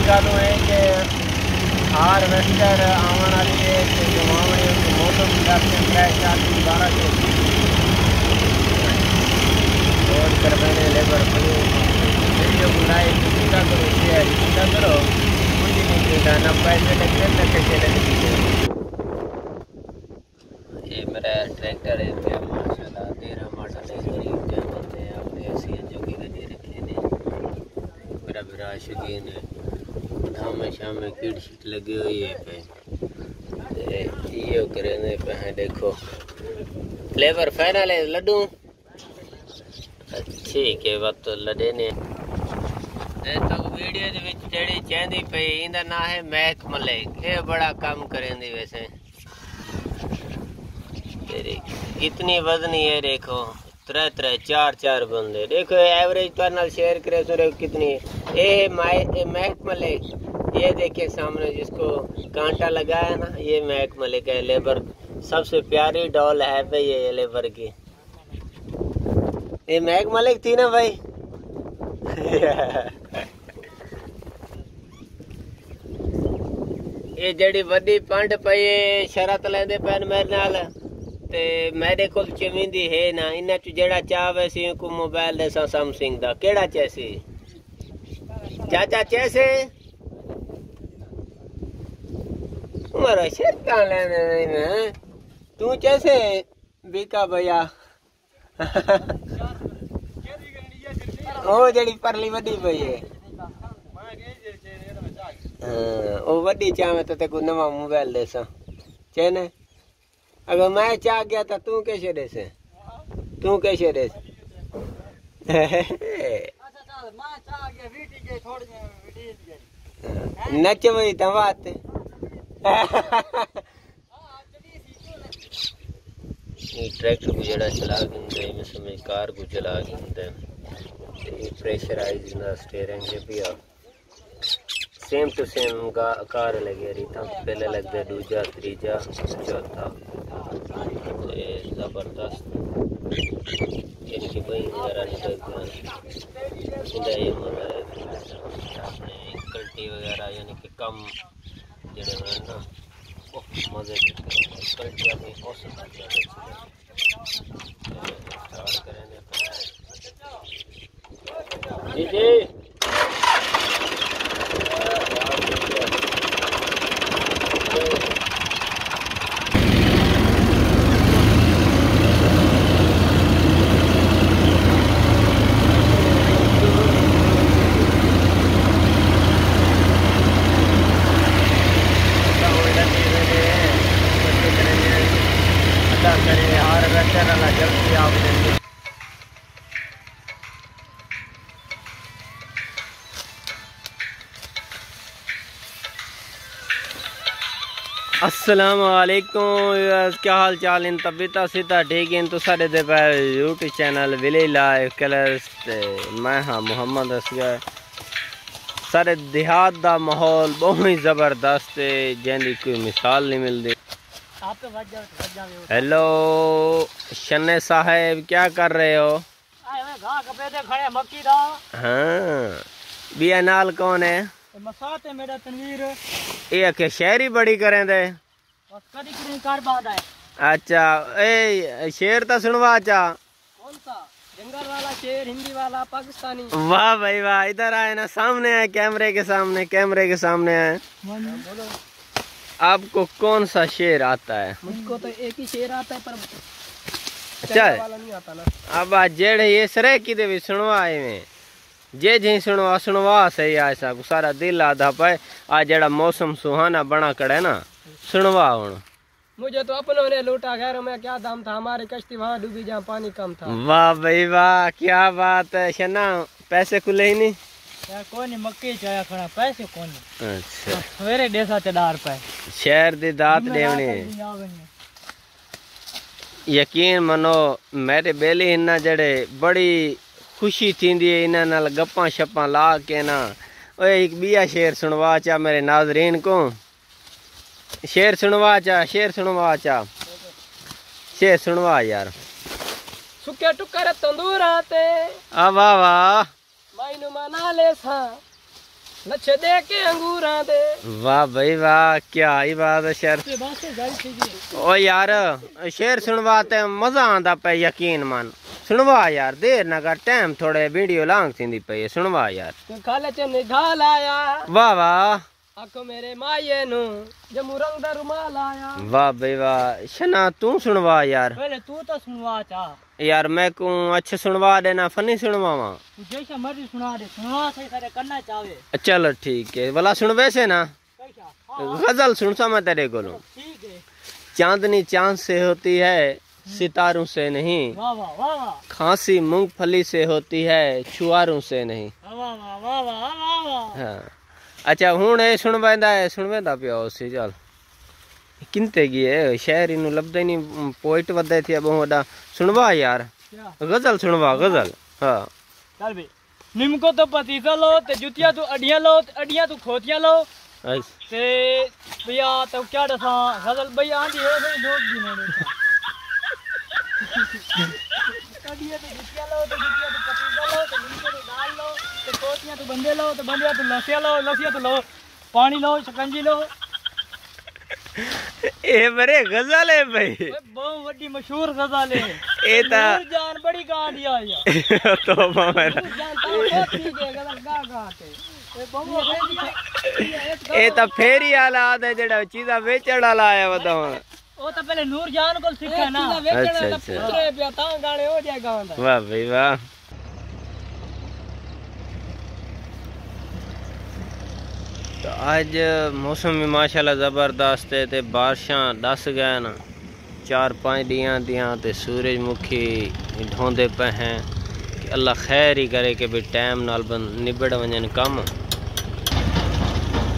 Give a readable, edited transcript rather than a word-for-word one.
गालों है कि हार्वेस्टर आवन वाली है कि जमावने की मौसम की 4-12 के और करवाने लेबर वीडियो बनाए पूरा करो शेयर पूरा करो मुझे नहीं गाना पैसे लगते ना कैसे लगते। ये मेरा ट्रैक्टर है माशाल्लाह 13 मॉडल है गरीब के बंदे अपने ऐसी जो की गड्डी रखे ने मेरा बड़ा शौकीन है धामे शामे कीड़ शीट लगी हुई है पे ये करने पे है देखो फ्लेवर फाइनल है लड्डू अच्छी के वक्त लड़े ने तो वीडियो दे विच जेड़ी चेंदी पे इंदा ना है महक मलिक ये बड़ा काम करेंदी वैसे तेरी इतनी वजनी है देखो 3-4 बंदे देखो एवरेज पर नाल शेयर करे सो कितनी ये महक मलिक ये देखिए सामने जिसको कांटा लगा है ना ये महक मलिक है लेबर सबसे प्यारी डॉल है भाई ये लेबर की ये महक मलिक थी ना भाई ये जड़ी वड्डी पंड पई शरत लेंदे पैन मेरे नाल ते मेरे को चवींदी है ना इन्ना च जेड़ा चावे सी को मोबाइल दे सैमसंग दा केड़ा चैसी चाचा चैसे तुम्हारा शेर लेने नहीं तू कैसे बीका भैया ओ जड़ी परली वड्डी पई है ओ वड्डी चावे तो तेको नवा मोबाइल देसा चेने अगर मैं चाह गया था तू कैसे देसे तू कैसे देस नच वही तो बात ट्रैक्टर को जड़ा चला गिंदे में समय कार को चला गिंदे प्रेशराइज ना स्टीयरिंग है भी सेम टू सेम कार लगे रही था पहले लग गया दूजा तीजा चौथा जबरदस्त इसकी कोई वगैरह निकल गया ये अपने कल्टी वगैरह यानी कि कम जड़े ना मजे कल्टी अपनी औसत स्टार्ट करेंगे जी जी अस्सलाम वालेकुम क्या हाल चाल इन तबीयत सीता ठीक है तो साढ़े दे पे YouTube channel village life colours मैं हाँ मोहम्मद असगर सारे देहात दा माहौल बहुत ही ज़बरदस्त है जिंदी कोई मिसाल नहीं मिलती। हेलो शन्ने साहब क्या कर रहे हो? हाँ बिया नाल कौन है? मसात है मेरा तनवीर ये के शहरी बड़ी करें दे कदी कदी कार बाद है। अच्छा ए शेर तो सुनवा चा कौन सा जंगल वाला शेर हिंदी वाला पाकिस्तानी? वाह भाई वाह इधर आए ना सामने आए कैमरे के सामने आए बोलो आपको कौन सा शेर आता है? मुझको तो एक ही शेर आता है पर अच्छा वाला नहीं आता ना। अब आज जेड़ ये सरे की दे भी सुनवाए में जे जी सुनवा सही ऐसा सारा दिल आधा पाए आज जड़ा मौसम सुहाना बना कड़े ना सुनवा हुन मुझे तो अपनों ने लूटा खैर में क्या दाम था हमारी कश्ती वहाँ डूबी जहाँ पानी कम था। वाह भाई वाह क्या बात है शना पैसे खुले ही नहीं यार कोई नहीं मक्की चाया खड़ा पैसे कौन नहीं। अच्छा सवेरे देसा चदार पे शहर दी दात देवनी यकीन मनो मेरे बेली इन्ना जड़े बड़ी खुशी थी इन्हां नाल गप्पां शप्पां ला के ना ओए एक बिया शेर सुनवा चा मेरे नाजरीन को शेर सुनवा यार सुके टुकर तंदूर आते वाह वाह माइनु मना ले सा लच्छे दे के अंगूरा दे। वाह भाई वाह, क्या ही बात है शेर। ओ यार शेर सुनवाते मजा आंदा पे, यकीन मान। सुनवा यार, देर ना कर, टाइम थोड़े वीडियो लांग थी पे, सुनवा यार। खाले च निगाल आया, वाह वाह। आखो मेरे माये नु जमू रंग दा रुमाल आया। वाह भाई वाह। शना तू सुनवा यार। पहले तू तो सुनवा चा यार। मैं को अच्छे सुनवा देना, फनी सुनवावा। जैसा मर्जी सुना दे, सुनवा सही सारे करना चाहे। चलो ठीक है, भला सुन वैसे ना गजल सुन सा मैं तेरे को। ठीक है। चांदनी चांद से होती है, सितारों से नहीं। वाह वाह वाह वाह। खांसी मूंगफली से होती है, छुआरों से नहीं। वाह वाह वाह वाह वाह। हाँ अच्छा हुण ए सुनवेंदा पिया उसी। चल किनते गए शहर इनू लभदा ही नहीं, पोइट वधे थी बहु वड्डा। सुनवा यार गजल, सुनवा गजल। हाँ चल बे। निमको तो पतीसा लो ते जुतियां तू अडियां लो ते अडियां तू खोतियां लो ते भैया तो क्या दसा गजल भैया आंधी है सही दोस्त दी ने अडियां तो जुतियां लो ते जुतियां तू पतीसा लो ते निमको तो दाल लो ते खोतियां तू बंदे लो ते बंदियां तू लसिया लो, लसिया तू लो पानी लो, शकंजी लो। ए बरे गजल है भाई, बहुत बड़ी मशहूर गजल है। ए ता जान बड़ी गा दिया यार। तौबा मेरा। ए ता फेरी वाला आदे जेड़ा चीज़ा वेचण वाला आया बताओ। ओ तो पहले नूर जान को सीखा ना। अच्छा पुत्रे पे ता गाने हो जाए गांदा। वाह भाई वाह। तो आज मौसम भी माशाल्लाह ज़बरदस्त है, ते बारिशां दस गए ना 4-5 दियां दियां, ते सूरजमुखी ढोंदे पे हैं कि अल्लाह खैर ही करे कि भी टाइम नाल निबड़ वजन कम।